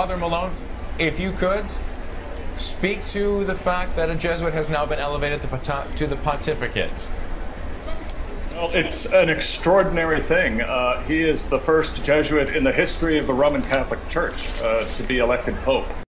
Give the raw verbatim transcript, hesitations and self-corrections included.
Father Malone, if you could, speak to the fact that a Jesuit has now been elevated to, to the pontificate. Well, it's an extraordinary thing. Uh, he is the first Jesuit in the history of the Roman Catholic Church uh, to be elected Pope.